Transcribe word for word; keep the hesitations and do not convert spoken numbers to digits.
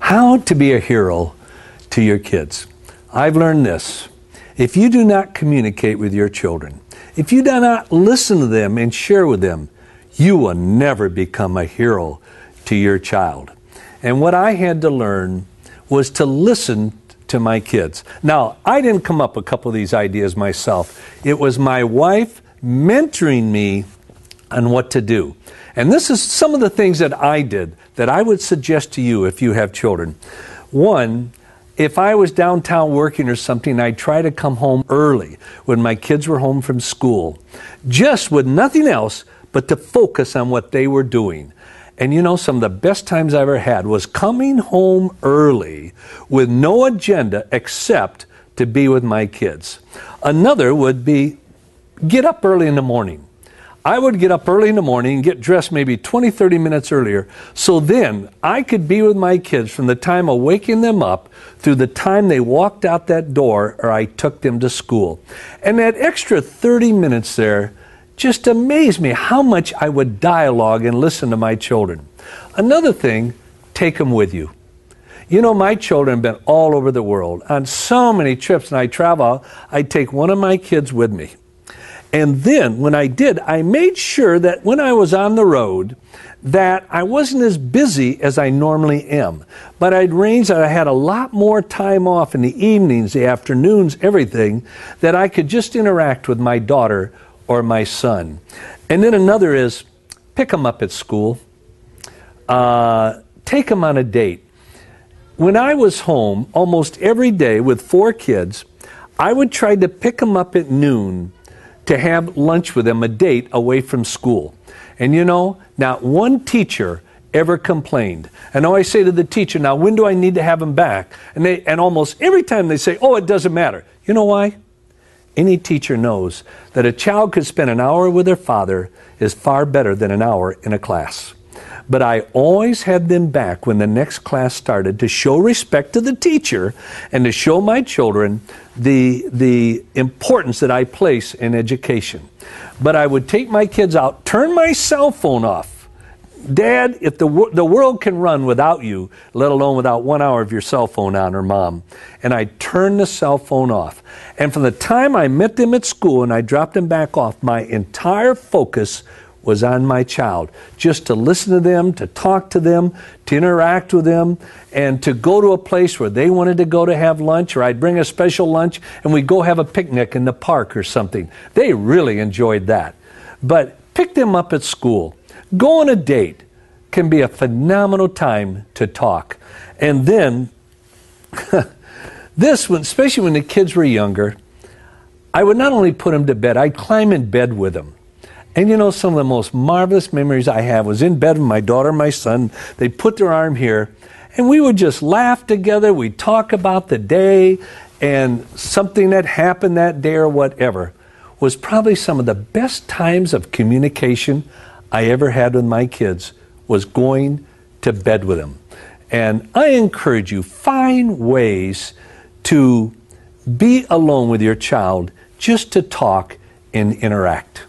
How to be a hero to your kids. I've learned this. If you do not communicate with your children, if you do not listen to them and share with them, you will never become a hero to your child. And what I had to learn was to listen to my kids. Now, I didn't come up with a couple of these ideas myself. It was my wife mentoring me on what to do. And this is some of the things that I did that I would suggest to you if you have children. One, if I was downtown working or something, I'd try to come home early when my kids were home from school, just with nothing else but to focus on what they were doing. And you know, some of the best times I ever had was coming home early with no agenda except to be with my kids. Another would be get up early in the morning. I would get up early in the morning and get dressed maybe twenty, thirty minutes earlier, so then I could be with my kids from the time of waking them up through the time they walked out that door or I took them to school. And that extra thirty minutes there just amazed me how much I would dialogue and listen to my children. Another thing, take them with you. You know, my children have been all over the world on so many trips, and I travel, I'd take one of my kids with me. And then when I did, I made sure that when I was on the road that I wasn't as busy as I normally am. But I'd arranged that I had a lot more time off in the evenings, the afternoons, everything, that I could just interact with my daughter or my son. And then another is pick them up at school. Uh, take them on a date. When I was home almost every day with four kids, I would try to pick them up at noon to have lunch with them, a date away from school. And you know, not one teacher ever complained. And I always say to the teacher, now when do I need to have them back? And they, and almost every time they say, oh, it doesn't matter. You know why? Any teacher knows that a child could spend an hour with their father is far better than an hour in a class. But I always had them back when the next class started to show respect to the teacher and to show my children the, the importance that I place in education. But I would take my kids out, turn my cell phone off. Dad, if the, the world can run without you, let alone without one hour of your cell phone on, or Mom. And I'd turn the cell phone off. And from the time I met them at school and I dropped them back off, my entire focus was on my child, just to listen to them, to talk to them, to interact with them, and to go to a place where they wanted to go to have lunch, or I'd bring a special lunch and we'd go have a picnic in the park or something. They really enjoyed that. But pick them up at school. Go on a date. Can be a phenomenal time to talk. And then, this one, especially when the kids were younger, I would not only put them to bed, I'd climb in bed with them. And you know, some of the most marvelous memories I have was in bed with my daughter and my son. They'd put their arm here, and we would just laugh together. We'd talk about the day and something that happened that day or whatever. Was probably some of the best times of communication I ever had with my kids, was going to bed with them. And I encourage you, find ways to be alone with your child just to talk and interact.